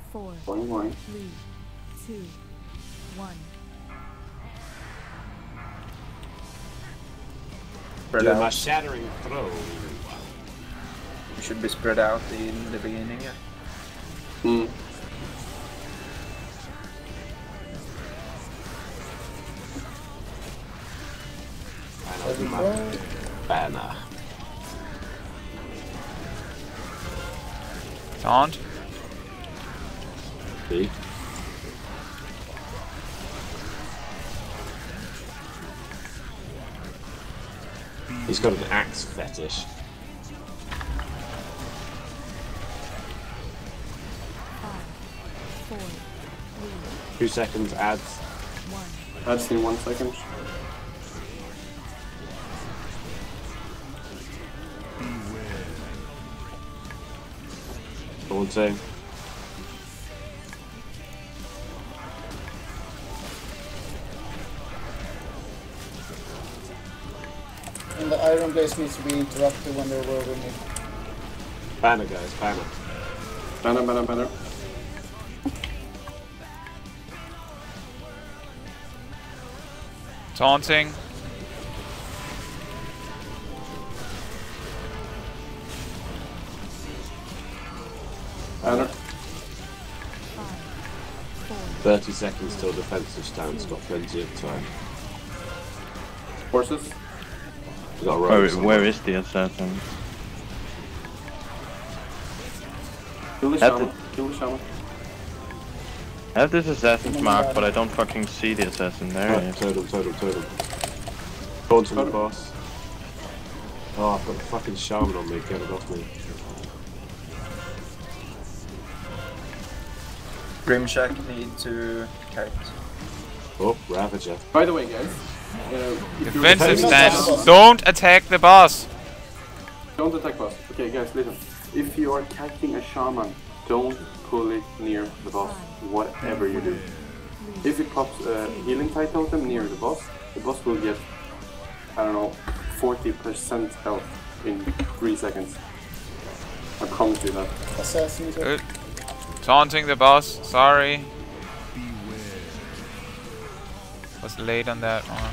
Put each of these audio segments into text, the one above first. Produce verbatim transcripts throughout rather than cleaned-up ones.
four, One more. three, two, one. Spread Do out. my shattering throw. You should be spread out in the beginning. Yeah. Hmm. I'll do my banner. Taunt. See? He's got an axe fetish. Five, four, three, Two seconds adds. one. That's in one second. Daunting. And the Iron Blaze needs to be interrupted when they're whirlwinding. Banner, guys, banner. Banner, banner, banner. Taunting. Banner. Five, four, thirty seconds till defensive stance, got plenty of time. Forces. We got a Where, rogue where is the assassin? Kill the Have shaman. Kill the shaman. I have this assassin's mark, but I don't fucking see the assassin. There Oh, he is. total, total, total. Taunting the boss. Oh, I've got a fucking shaman on me, get it off me. Grimshac need to kite. Oh, Ravager. By the way, guys. Uh, if you're Defensive attacking- stance. Don't attack the boss. Don't attack boss. Okay, guys, listen. If you are attacking a shaman, don't pull it near the boss, whatever you do. If it pops a healing type totem near the boss, the boss will get, I don't know, forty percent health in three seconds. I promise you that. Assassin is Good. Taunting the boss. Sorry. Was late on that one.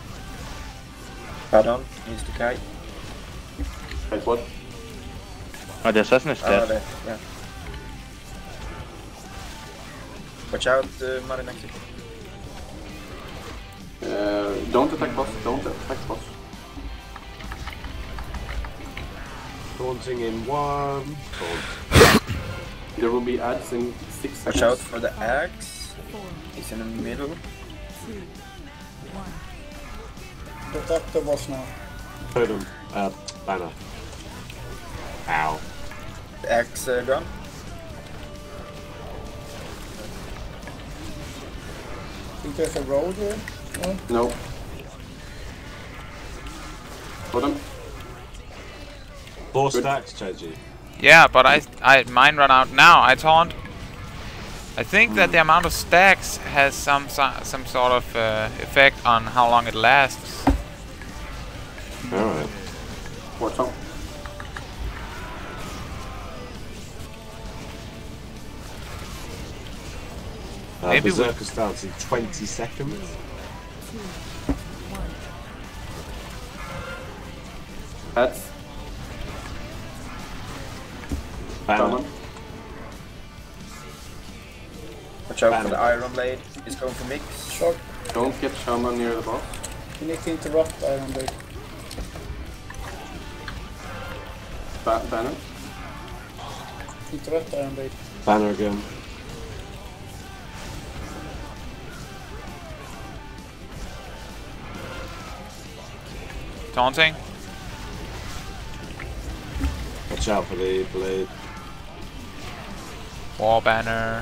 Fadon needs to kite. Like what? Oh, the assassin is Oh, dead. there, yeah. Watch out, uh, Marinaxy. Uh, don't attack boss, don't attack boss. Taunting in one. Taunt. There will be ads in six seconds. Watch out for the axe. four, He's in the middle. two, one. protect the boss now. Totem. Uh, banner. Ow. The axe uh, gun. Think there's a road here? No? No. Hold him. Four Good. stacks, Chaiji. Yeah, but I, I mine run out now. I taunt. I think that the amount of stacks has some so- some sort of uh, effect on how long it lasts. Alright. Watch out. Uh, Maybe we- Berserker starts in twenty seconds. Two, one. Ads. Banner. Shaman. Watch out Banner. for the Iron Blade. He's going for mix. Short. Don't get shaman near the boss. You need to interrupt Iron Blade. Ba banner. Interrupt Iron Blade. Banner again. Taunting. Watch out for the blade. War banner.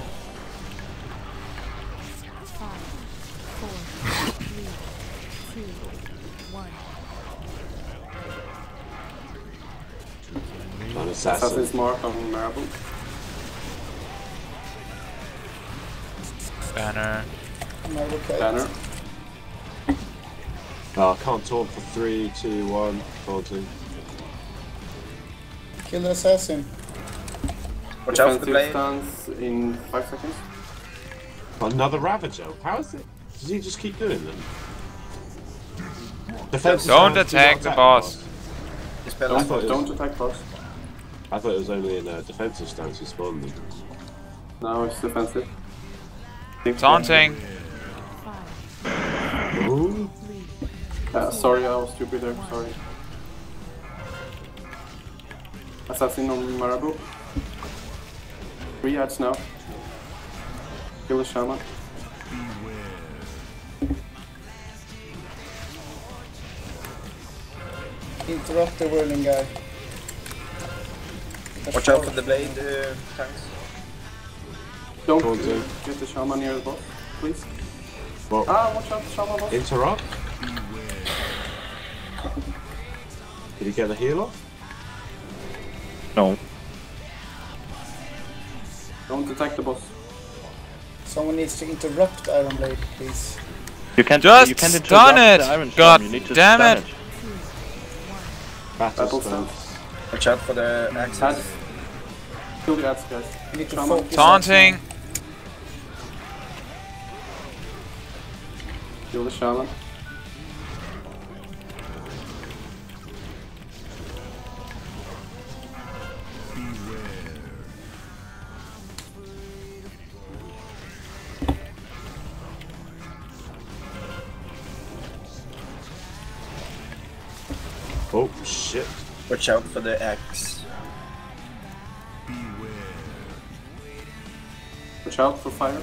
Five, four, three, two, one. An assassin. Assassin's mark on Marabouu. Banner. I'm over kite. Banner. Oh, I can't taunt for three, two, one. Taunting. Kill the assassin. Watch out for the Defensive blade. stance in five seconds. Another Ravager. How is it? Does he just keep doing them? Defensive Don't stance, do attack not the boss. Dispel Don't, I thought it don't was- attack boss. I thought it was only in a defensive stance you spawned them. Now it's defensive. Six, Taunting. Ooh. Uh, sorry, I was stupid there. Sorry. Assassin on Marabouu. Three ads now. Kill the shaman. Interrupt the whirling guy. Watch out for the blade uh, tanks. Don't Go uh, on, get the shaman near the boss, please. Well, Ah, watch out, the shaman boss. interrupt. Did he get the heal off? No. Don't attack the boss. Someone needs to interrupt Iron Blade, please. You can't. Just you can't stun interrupt it! the Iron Storm, God you need to damn stun it. it. Battle, Battle stance. stance. Watch out for the axes. Ads. Kill the ads, guys. You need to Shaman. focus. Taunting. Kill the shaman. Oh shit. Watch out for the axe. Watch out for fire.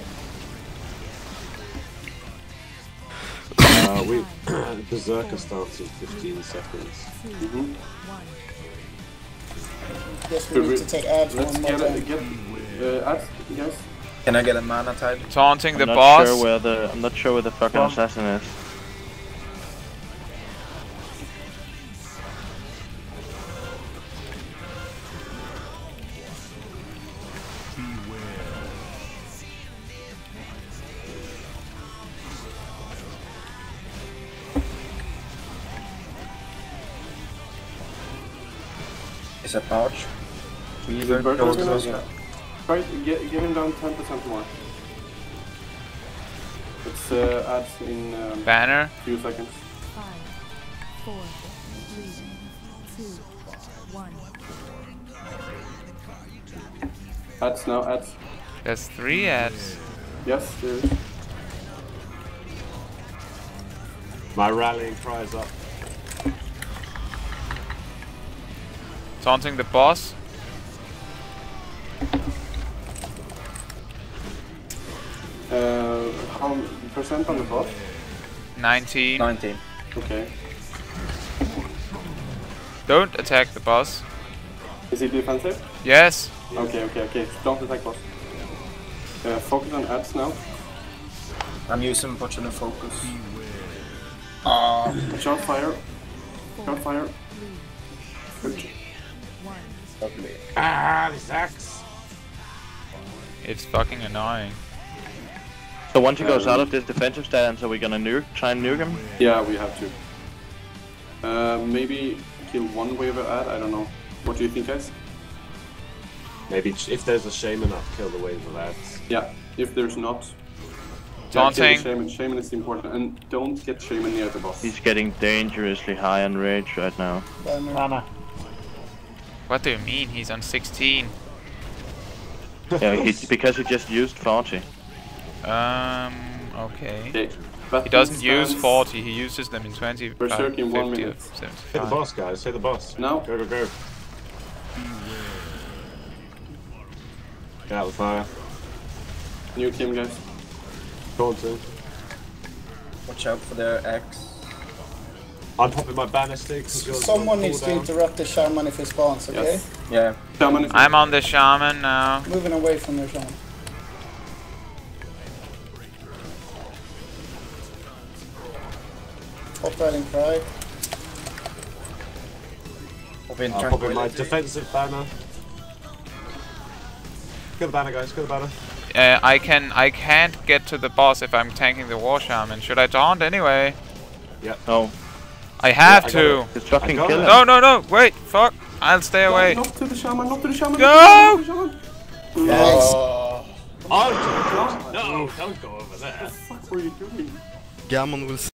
Uh, we Berserker starts in fifteen seconds. Mm-hmm. Yes, we need to take ads Let's one more get, a, time. get uh, ads, guys. Can I get a mana tide? Taunting the I'm not boss. sure where the. I'm not sure where the fucking Well- assassin is. Is a pouch? Weaver, Weaver, Burger, goes yeah. to Try to get, give him down ten percent more. It's uh, ads in um, Banner. few seconds. Five, four, three, two, one. Ads now, ads. There's three ads. Yes, there is. My rallying cries up. Taunting the boss. Uh, how percent on the boss? nineteen. nineteen. Okay. Don't attack the boss. Is he defensive? Yes. Okay, okay, okay. Don't attack boss. Uh, focus on ads now. I'm using Fortune and Focus. Uh, watch out, fire. Watch out, fire. Good. Lovely. Ah, this axe. It's fucking annoying. So once he goes Um, out of this defensive stance, are we gonna nuke? Try and nuke him? Yeah, we have to. Uh, maybe kill one wave of ad. I don't know. What do you think, guys? Maybe ch- if there's a shaman, I'll kill the wave of ads. Yeah. If there's not, Taunting. yeah, kill the shaman. Shaman is important, and don't get shaman near the boss. He's getting dangerously high on rage right now. Banner. What do you mean? He's on sixteen. Yeah, he, because he just used forty. Um. Okay. Okay. He doesn't use forty. He uses them in twenty, Berserk in one fifty, or minute. Hit the seventy-five. boss, guys. Hit the boss. Now. Go, go, go. Get out of the fire. New team, guys. Taunting. Watch out for the axe. I'm popping my banner stick. 'cause yours Someone got needs to cooldown. interrupt the shaman if he spawns, okay? Yes. Yeah. Shaman is. I'm on the shaman now. Moving away from your shaman. Hot riding cry. Open I'm popping my tranquility. defensive banner. Kill the banner, guys. Kill the banner. Uh, I can. I can't get to the boss if I'm tanking the war shaman. Should I taunt anyway? No, I have I got to. just fucking got kill it. him. No, no, no. Wait. Fuck. I'll stay away. Not to the shaman. Not to the shaman. Go! Not to the shaman. Nice. Oh, God. No, don't go over there. What the fuck were you doing? Gammon will.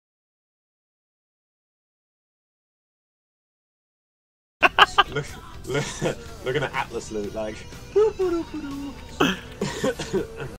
look, look, look at an Atlas loot, like.